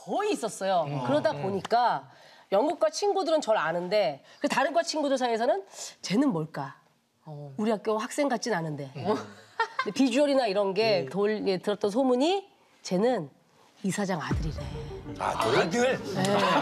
거의 있었어요. 그러다 보니까 연극과 친구들은 저를 아는데 그 다른 과 친구들 사이에서는 쟤는 뭘까? 우리 학교 학생 같진 않은데. 근데 비주얼이나 이런 게 들었던 소문이 쟤는 이사장 아들이래. 아들? 네.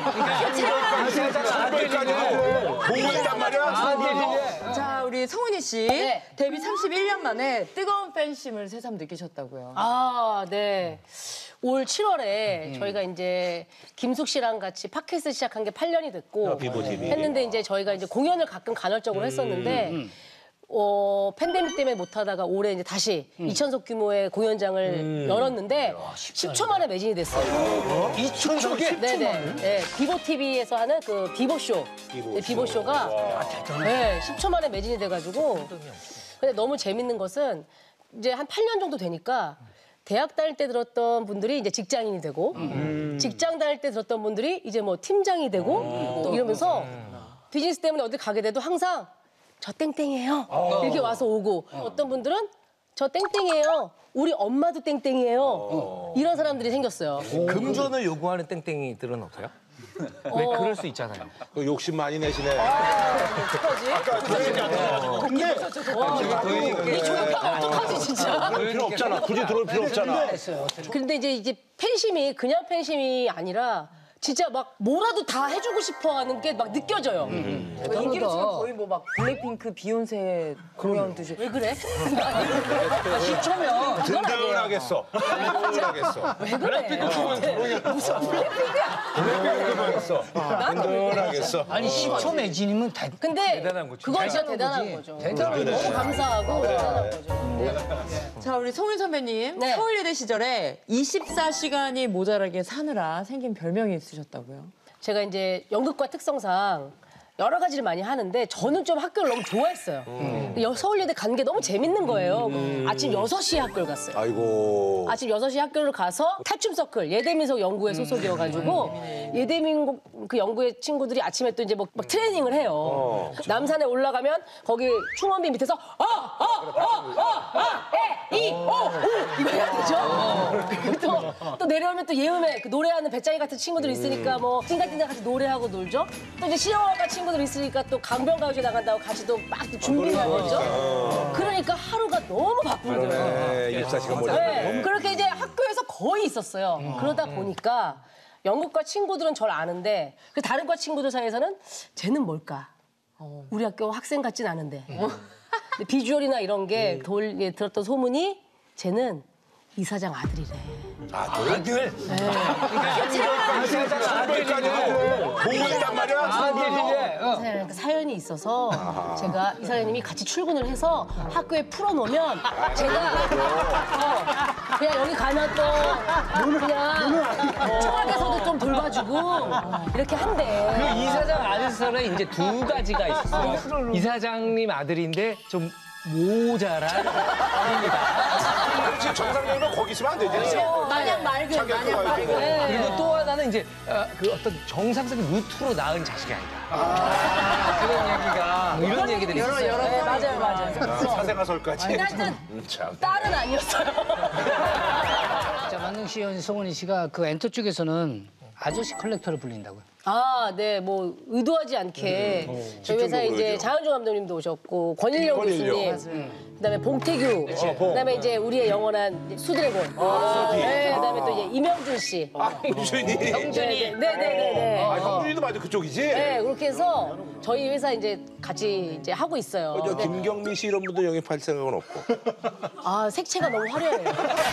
보고 있단 말이야? 자, 우리 성은이 씨 네. 데뷔 31년 만에 뜨거운 팬심을 새삼 느끼셨다고요. 아, 네. 올 7월에 저희가 이제 김숙 씨랑 같이 팟캐스트 시작한 게 8년이 됐고 비보TV. 했는데 이제 저희가 이제 공연을 가끔 간헐적으로 했었는데 팬데믹 때문에 못 하다가 올해 이제 다시 2,000석 규모의 공연장을 열었는데 10초 만에 매진이 됐어요. 2,000석이? 네네. 네, 비보TV에서 하는 그 비보쇼. 네, 비보쇼가 네, 10초 만에 매진이 돼가지고. 근데 너무 재밌는 것은 이제 한 8년 정도 되니까 대학 다닐 때 들었던 분들이 이제 직장인이 되고 직장 다닐 때 들었던 분들이 이제 뭐 팀장이 되고 또 이러면서 비즈니스 때문에 어디 가게 돼도 항상 저 땡땡이에요. 이렇게 와서 오고 어떤 분들은 저 땡땡이에요. 우리 엄마도 땡땡이에요. 이런 사람들이 생겼어요. 금전을 요구하는 땡땡이들은 없어요? 왜 그럴 수 있잖아요. 그 욕심 많이 내시네. 어떡하지? 근데 이 조용파가 어떡하지 진짜? 필요 없잖아. 굳이 들어올 필요 없잖아. 근데 이제 팬심이 그냥 팬심이 아니라 진짜 막 뭐라도 다 해주고 싶어 하는 게 막 느껴져요. 인기로 치면 거의 뭐 막 블랙핑크, 비욘세 공연 듯이. 왜 그래? 든든하겠어. 든든하겠어. 왜 그래? 무슨 든든하겠어. 든든하겠어. 아니 10초 매진이면 근데 대단한 거지. 그건 진짜 대단한 거죠. 너무 감사하고 대단한 거죠. 자, 우리 송윤 선배님. 네. 서울예대 시절에 24시간이 모자라게 사느라 생긴 별명이 있으셨다고요? 제가 이제 연극과 특성상 여러 가지를 많이 하는데 저는 좀 학교를 너무 좋아했어요. 서울예대 간 게 너무 재밌는 거예요. 아침 6시에 학교를 갔어요. 아이고. 아침 6시에 학교를 가서 탈춤 서클, 예대민속 연구회 소속이어가지고 예대민 그 연구회 친구들이 아침에 또 이제 막 트레이닝을 해요. 남산에 올라가면 거기 충원비 밑에서 이거 해야 되죠. 또 내려오면 또 예음에 그 노래하는 배짱이 같은 친구들이 있으니까 뭐 띵가띵가 같이 노래하고 놀죠. 또 이제 실용음악과 친구들이 있으니까 또 강변가요제 나간다고 같이 또 막 준비를 하죠. 그러니까 하루가 너무 바쁜 거예요. 네, 24시간 몰라. 네, 그렇게 이제 학교에서 거의 있었어요. 그러다 보니까 연극과 친구들은 저를 아는데 그 다른 과 친구들 사이에서는 쟤는 뭘까? 우리 학교 학생 같진 않은데. 근데 비주얼이나 이런 게 들었던 소문이 쟤는 이사장 아들이래. 아들? 보고 있단 말이야? 그 사연이 있어서 제가 이사장님이 같이 출근을 해서 학교에 풀어놓으면 제가 그냥 여기 가면 또 그냥 청와대에서도 좀 돌봐주고 이렇게 한대. 그 이사장 아들서는 이제 두 가지가 있었어요. 이사장님 아들인데 좀 모자란 어린이다. 지금 정상적으로 거기 있으면 안 되지. 마냥 맑은, 마냥 맑은. 그리고 또 하나는 이제 그 어떤 정상적인 루트로 낳은 자식이 아니다. 그런 얘기가 뭐 이런 얘기들이 있어요. 네, 맞아요. 사생아설까지. 근데 하여튼 참. 딸은 아니었어요. 자, 만능 씨, 송은이 씨가 그 엔터 쪽에서는 아저씨 컬렉터로 불린다고요. 아, 네, 뭐 의도하지 않게 저희 회사에 이제 그러죠. 장은주 감독님도 오셨고 권일영 교수님, 그다음에 봉태규, 그다음에 이제 우리의 영원한 수드래곤, 네, 그다음에 또 이제 이명준 씨, 형준이. 네네네네. 형준이도 맞아 그쪽이지? 네, 그렇게 해서 저희 회사 이제 같이 이제 하고 있어요. 저 근데 김경민 씨 이런 분들 영입할 생각은 없고. 아, 색채가 너무 화려해요.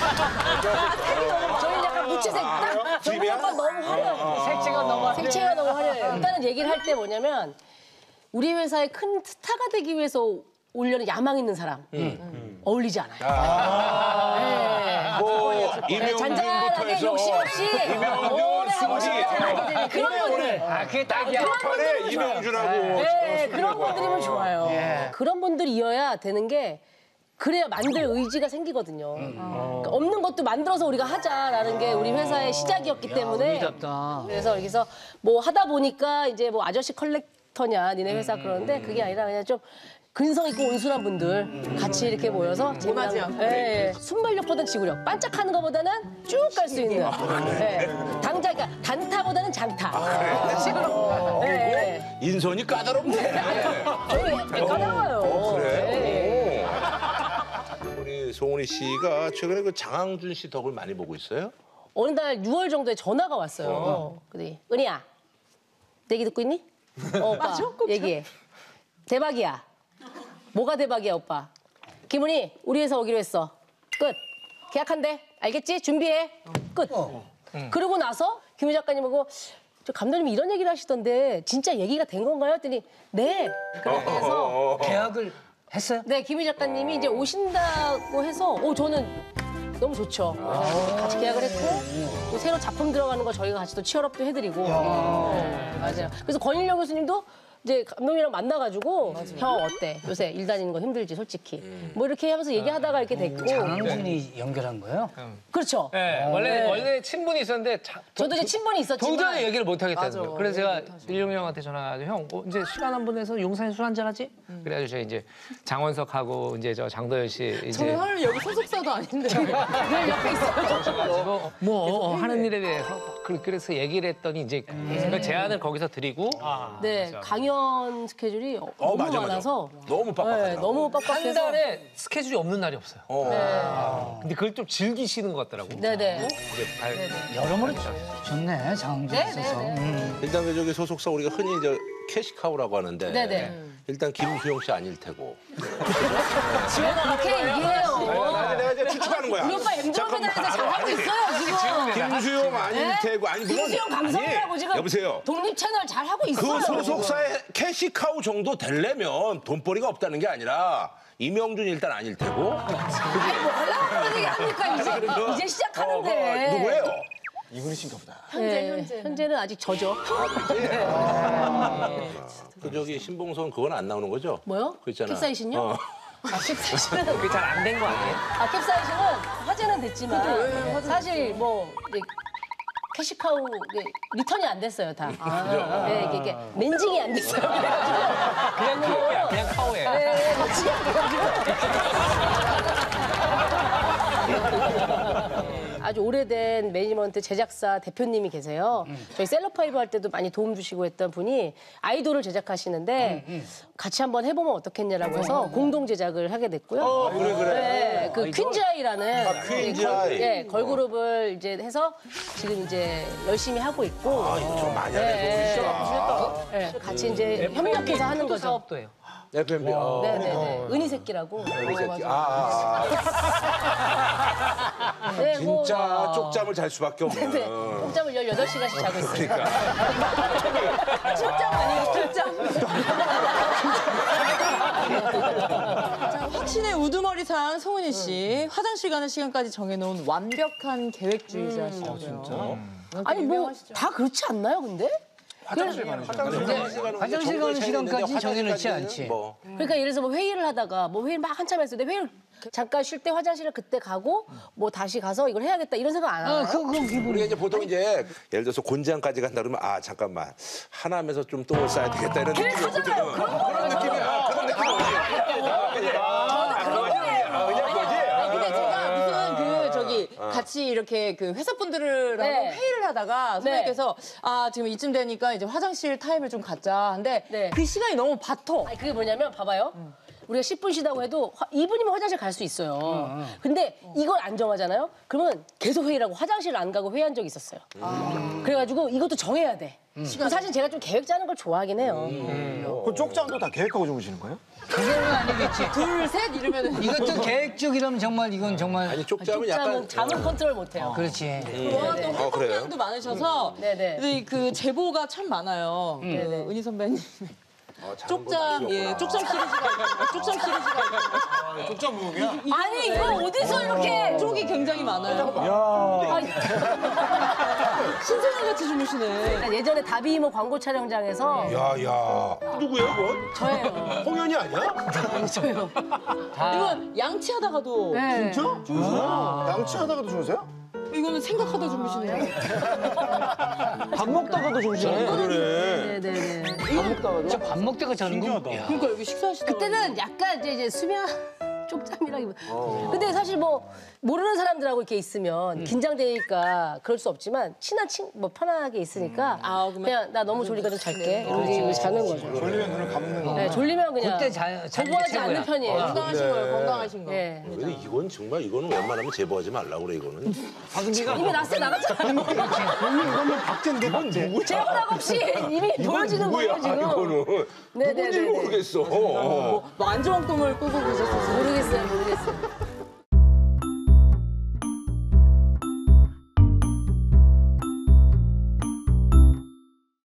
저희는 약간 무채색 딱 집이야? 정말 너무 화려해요. 색채가 너무 화려해요. 일단은 얘기를 할 때 뭐냐면 우리 회사의 큰 스타가 되기 위해서 오려는 야망 있는 사람 어울리지 않아요. 네. 뭐 잔잔하게 이명준부터 욕심 해서 없이 이명준, 오래 하고 승지. 싶은 되는 그런 분들. 그게 딱이야. 판에 이명준하고. 네, 그런 분들이면 좋아요. 그런 분들이어야 되는 게 그래야 만들 의지가 생기거든요. 그러니까 없는 것도 만들어서 우리가 하자라는 게 우리 회사의 시작이었기 때문에. 의미답다. 그래서 여기서 뭐 하다 보니까 이제 뭐 아저씨 컬렉터냐 니네 회사 그러는데 그게 아니라 그냥 좀 근성 있고 온순한 분들 같이 이렇게 모여서 맞아요. 순발력보다는 지구력, 반짝하는 것보다는 쭉 갈 수 있는. 네. 당장 그러니까 인선이 까다롭네. 저희 까다로워요. 그래? 우리 송은이 씨가 최근에 그 장항준 씨 덕을 많이 보고 있어요? 어느 날 6월 정도에 전화가 왔어요. 근데 은희야, 내 얘기 듣고 있니? 오빠, 얘기해. 대박이야. 뭐가 대박이야, 오빠? 김은희, 우리 회사 오기로 했어. 끝. 계약한대. 알겠지? 준비해. 끝. 그러고 나서 김 작가님 보고 저 감독님이 이런 얘기를 하시던데 진짜 얘기가 된 건가요? 했더니 네. 그렇게 해서 계약을 했어요? 네, 김희 작가님이 이제 오신다고 해서 저는 너무 좋죠. 같이 계약을 했고 또 새로 작품 들어가는 거 저희가 같이 또 치얼업도 해드리고 맞아요. 그래서 권일영 교수님도 이제 감독님이랑 만나가지고 형 어때? 요새 일 다니는 거 힘들지 솔직히. 뭐 이렇게 하면서 얘기하다가 이렇게 됐고. 장항준이 연결한 거예요? 그렇죠. 네, 원래 친분이 있었는데 저도 이제 친분이 있었지만 도저히 얘기를 못 하겠다는 맞아. 거예요. 그래서 제가 일용 형한테 전화가지고 형 이제 시간 한 번 내서 용산에 술 한잔 하지? 그래가지고 제가 이제 장원석하고 이제 저 장도연 씨 이제 저는 사실 여기 소속사도 아닌데. 늘 옆에 있어요. 가지고 뭐 하는 일에 대해서 그래서 얘기를 했더니 이제 그 제안을 거기서 드리고 네, 강연 스케줄이 너무 맞아. 많아서 너무 빡빡하더라고. 네, 너무 한 빡빡해서 달에 스케줄이 없는 날이 없어요. 근데 그걸 좀 즐기시는 것 같더라고. 네네. 여러모로 좋네, 장항준이 있어서. 일단 그 저기 소속사 우리가 흔히 저 캐시카우라고 하는데 네네. 일단 김수영 씨 아닐 테고. 지금 그렇게 얘기해요. 내가 이제 추측하는 거야. 우리 오빠 엠드로메다에서 잘하고 있어요 지금. 김수영 아닐 네? 테고. 아니 물론 김수영 감성이라고 아니, 지금 여보세요. 독립 채널 잘하고 있어요. 그 소속사의 캐시카우 정도 되려면 돈벌이가 없다는 게 아니라 이명준 일단 아닐 테고. 아니 뭐 하려고 얘기합니까 이제 시작하는데. 누구예요? 현재는 아직 저죠. 그 저기 신봉선 그건 안 나오는 거죠? 뭐요? 그 있잖아. 캡사이신요? 캡사이신은 그게 잘 안 된 거 아니에요? 캡사이신은 화제는 됐지만 사실 뭐 이제 캐시카우 리턴이 안 됐어요 다. 네, 이게 멘징이 안 됐어요. 그냥 카오야, 그냥 카오예요. 네, 멘징이 안 돼가지고. 아주 오래된 매니지먼트 제작사 대표님이 계세요. 저희 셀럽파이브 할 때도 많이 도움 주시고 했던 분이 아이돌을 제작하시는데 같이 한번 해보면 어떻겠냐라고 해서 공동 제작을 하게 됐고요. 그래. 네, 그 퀸즈아이라는 퀸즈아이. 걸그룹을 이제 해서 지금 이제 열심히 하고 있고. 좀 많이 알고 계시다. 네, 같이 이제 협력해서 하는 거죠. 사업도 해요. FMB. 네네네. 은희새끼라고. 이 새끼. 네, 뭐, 진짜 쪽잠을 잘 수밖에 없는. 네, 통잠을 18시간씩 자고 있어요. 그러니까. 출장 아니에요, 출장. 자, 확신의 우두머리상 송은이 씨. 화장실 가는 시간까지 정해놓은 완벽한 계획주의자시고요. 아니, 뭐, 다 그렇지 않나요, 근데? 화장실 가는 화장실 가는 시간까지 정해놓지 않지. 뭐. 그러니까 예를 들어서 뭐 회의를 하다가 뭐 회의를 막 한참 했을 때 회의를 잠깐 쉴 때 화장실을 그때 가고 뭐 다시 가서 이걸 해야겠다 이런 생각 안 하나요? 그건 기분이. 우리가 이제 보통 이제 예를 들어서 곤지암까지 간다 그러면 아 잠깐만 하남에서 좀 똥을 싸야 되겠다 이런 느낌이 하잖아요. 그런 느낌이야. 그런 느낌이지. 근데 제가 무슨 그 저기 같이 이렇게 그 회사분들이랑 네. 회의를 하다가 선생님께서 아 지금 이쯤 되니까 이제 화장실 타임을 좀 갖자. 근데 네. 그 시간이 너무 바터. 아니, 그게 뭐냐면 봐봐요. 우리가 10분 쉬다고 해도 2분이면 화장실 갈 수 있어요. 근데 이걸 안 정하잖아요? 그러면 계속 회의를 하고 화장실 안 가고 회의한 적이 있었어요. 그래가지고 이것도 정해야 돼. 사실 제가 좀 계획 짜는 걸 좋아하긴 해요. 그 쪽잠도 다 계획하고 주무시는 거예요? 그거는 아니겠지. 둘, 셋 이러면은 이것도 계획적이라면 정말 이건 정말. 아니 쪽잠은 약간 잠은 컨트롤 못해요. 그렇지. 워낙 또 그래요? 활동량도 많으셔서 네네. 근데 그 제보가 참 많아요. 네네. 은희 선배님. 쪽잠 예 쪽잠 시리즈가 쪽잠 시리즈가 쪽잠 무용이야? 아니 이거 어디서 이렇게 쪽이 굉장히 많아요. 아니, 신생아같이 주무시네. 예전에 다비이모 광고 촬영장에서 야야 누구야 그건? 저예요. 홍현이 아니야? 저요. 이건 양치하다가도 네. 양치하다가도 주무세요? 이거는 생각하다 주무시네요. 밥 먹다가도 주무시네. 그러네. 네네네. 밥 먹다가 자는 거. 그러니까 여기 식사하시다. 그때는 약간 이제 수면 쪽잠이라기보다. 근데 사실 뭐 모르는 사람들하고 이렇게 있으면 긴장되니까 그럴 수 없지만 친한 뭐 편하게 있으니까 그냥 나 너무 졸리니까 좀 잘게 이러고 자는 거죠. 졸리면 눈을 감는 거. 네, 졸리면 그냥 그때 자는 게 제보하지 최고야. 않는 편이에요. 건강하신 거예요, 건강하신 거. 예. 근데 이건 정말 이거는 웬만하면 제보하지 말라고 그래 이거는. 이미 나스에 나갔잖아요. 이건 박제인데 박제. 제 허락 없이 이미 보여지는 누구야 거예요 지금. 이거는. 네, 누군지 네, 네, 네. 모르겠어. 뭐 안정환 꿈을 꾸고 계셨어요. 모르겠어요.